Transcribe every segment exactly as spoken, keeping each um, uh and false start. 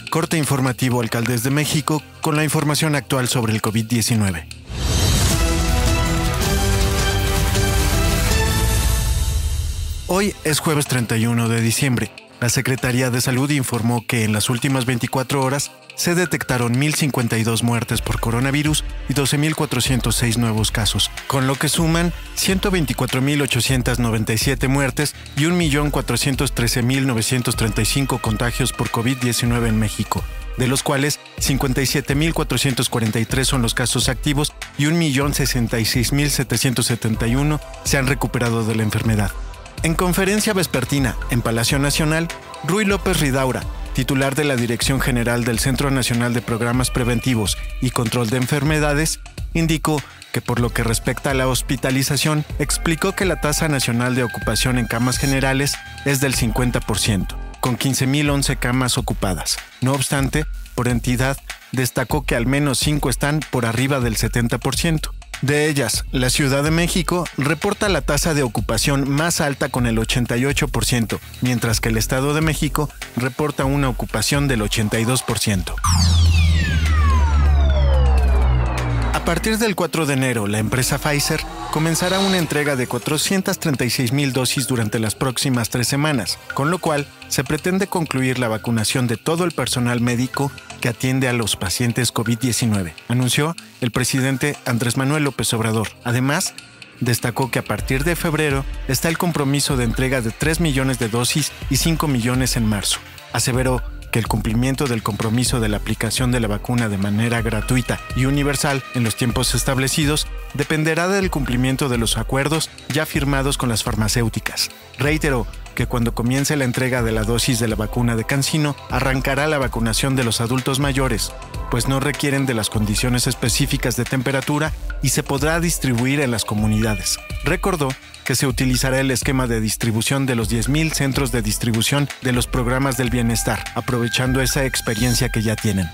Corte informativo Alcaldes de México con la información actual sobre el COVID diecinueve. Hoy es jueves treinta y uno de diciembre. La Secretaría de Salud informó que en las últimas veinticuatro horas se detectaron mil cincuenta y dos muertes por coronavirus y doce mil cuatrocientos seis nuevos casos, con lo que suman ciento veinticuatro mil ochocientos noventa y siete muertes y un millón cuatrocientos trece mil novecientos treinta y cinco contagios por COVID diecinueve en México, de los cuales cincuenta y siete mil cuatrocientos cuarenta y tres son los casos activos y un millón sesenta y seis mil setecientos setenta y uno se han recuperado de la enfermedad. En conferencia vespertina en Palacio Nacional, Ruy López Ridaura, titular de la Dirección General del Centro Nacional de Programas Preventivos y Control de Enfermedades, indicó que por lo que respecta a la hospitalización, explicó que la tasa nacional de ocupación en camas generales es del cincuenta por ciento, con quince mil once camas ocupadas. No obstante, por entidad, destacó que al menos cinco están por arriba del setenta por ciento. De ellas, la Ciudad de México reporta la tasa de ocupación más alta con el ochenta y ocho por ciento, mientras que el Estado de México reporta una ocupación del ochenta y dos por ciento. A partir del cuatro de enero, la empresa Pfizer comenzará una entrega de cuatrocientas treinta y seis mil dosis durante las próximas tres semanas, con lo cual se pretende concluir la vacunación de todo el personal médico que atiende a los pacientes COVID diecinueve, anunció el presidente Andrés Manuel López Obrador. Además, destacó que a partir de febrero está el compromiso de entrega de tres millones de dosis y cinco millones en marzo. Aseveró que el cumplimiento del compromiso de la aplicación de la vacuna de manera gratuita y universal en los tiempos establecidos dependerá del cumplimiento de los acuerdos ya firmados con las farmacéuticas. Reiteró que cuando comience la entrega de la dosis de la vacuna de CanSino, arrancará la vacunación de los adultos mayores, pues no requieren de las condiciones específicas de temperatura y se podrá distribuir en las comunidades. Recordó que se utilizará el esquema de distribución de los diez mil centros de distribución de los programas del bienestar, aprovechando esa experiencia que ya tienen.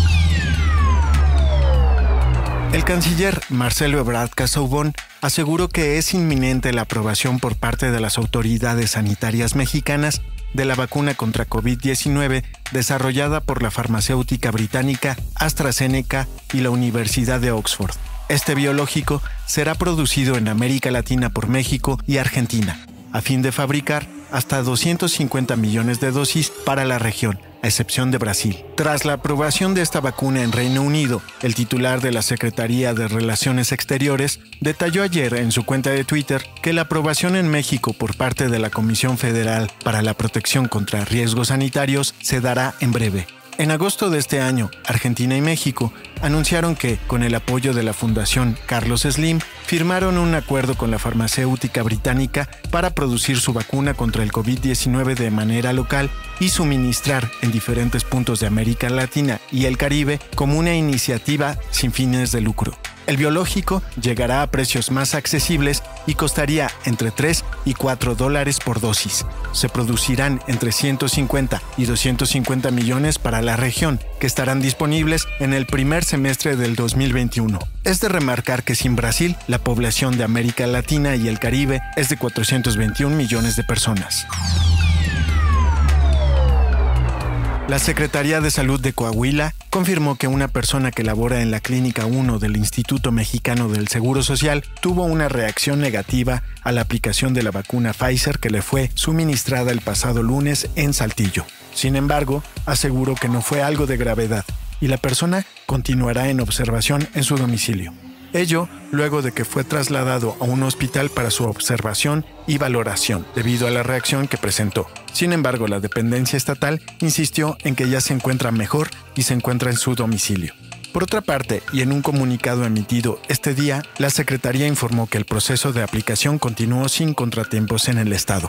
El canciller Marcelo Ebrard Casaubon aseguró que es inminente la aprobación por parte de las autoridades sanitarias mexicanas de la vacuna contra COVID diecinueve desarrollada por la farmacéutica británica AstraZeneca y la Universidad de Oxford. Este biológico será producido en América Latina por México y Argentina, a fin de fabricar hasta doscientos cincuenta millones de dosis para la región, a excepción de Brasil. Tras la aprobación de esta vacuna en Reino Unido, el titular de la Secretaría de Relaciones Exteriores detalló ayer en su cuenta de Twitter que la aprobación en México por parte de la Comisión Federal para la Protección contra Riesgos Sanitarios se dará en breve. En agosto de este año, Argentina y México anunciaron que, con el apoyo de la Fundación Carlos Slim, firmaron un acuerdo con la farmacéutica británica para producir su vacuna contra el COVID diecinueve de manera local y suministrar en diferentes puntos de América Latina y el Caribe como una iniciativa sin fines de lucro. El biológico llegará a precios más accesibles y costaría entre tres y cuatro dólares por dosis. Se producirán entre ciento cincuenta y doscientos cincuenta millones para la región, que estarán disponibles en el primer semestre del dos mil veintiuno. Es de remarcar que sin Brasil, la población de América Latina y el Caribe es de cuatrocientos veintiún millones de personas. La Secretaría de Salud de Coahuila confirmó que una persona que labora en la Clínica uno del Instituto Mexicano del Seguro Social tuvo una reacción negativa a la aplicación de la vacuna Pfizer que le fue suministrada el pasado lunes en Saltillo. Sin embargo, aseguró que no fue algo de gravedad y la persona continuará en observación en su domicilio. Ello luego de que fue trasladado a un hospital para su observación y valoración, debido a la reacción que presentó. Sin embargo, la dependencia estatal insistió en que ya se encuentra mejor y se encuentra en su domicilio. Por otra parte, y en un comunicado emitido este día, la Secretaría informó que el proceso de aplicación continuó sin contratiempos en el estado.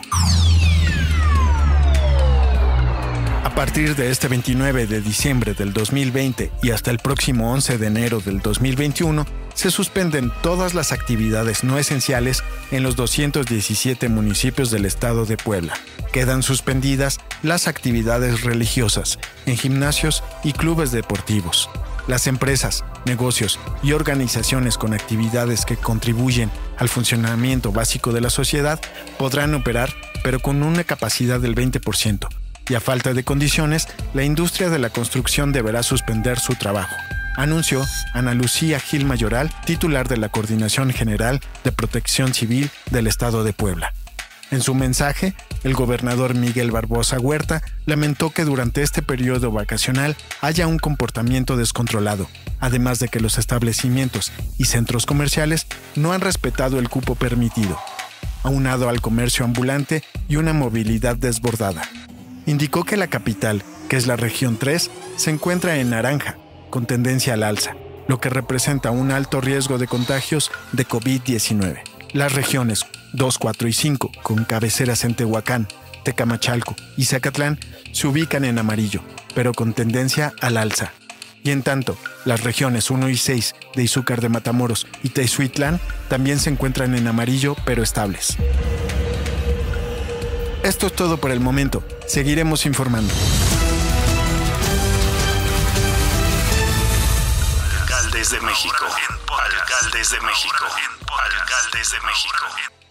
A partir de este veintinueve de diciembre del dos mil veinte y hasta el próximo once de enero del dos mil veintiuno, se suspenden todas las actividades no esenciales en los doscientos diecisiete municipios del estado de Puebla. Quedan suspendidas las actividades religiosas en gimnasios y clubes deportivos. Las empresas, negocios y organizaciones con actividades que contribuyen al funcionamiento básico de la sociedad podrán operar, pero con una capacidad del veinte por ciento, y a falta de condiciones, la industria de la construcción deberá suspender su trabajo, anunció Ana Lucía Gil Mayoral, titular de la Coordinación General de Protección Civil del Estado de Puebla. En su mensaje, el gobernador Miguel Barbosa Huerta lamentó que durante este periodo vacacional haya un comportamiento descontrolado, además de que los establecimientos y centros comerciales no han respetado el cupo permitido, aunado al comercio ambulante y una movilidad desbordada. Indicó que la capital, que es la región tres, se encuentra en naranja, con tendencia al alza, lo que representa un alto riesgo de contagios de COVID diecinueve. Las regiones dos, cuatro y cinco, con cabeceras en Tehuacán, Tecamachalco y Zacatlán, se ubican en amarillo, pero con tendencia al alza. Y en tanto, las regiones uno y seis de Izúcar de Matamoros y Texuitlán también se encuentran en amarillo, pero estables. Esto es todo por el momento. Seguiremos informando. Alcaldes de México. Alcaldes de México. Alcaldes de México.